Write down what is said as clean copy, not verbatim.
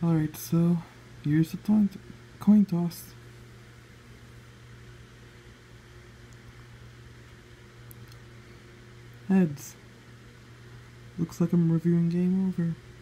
Alright, so here's the coin toss. Heads. Looks like I'm reviewing Game Over.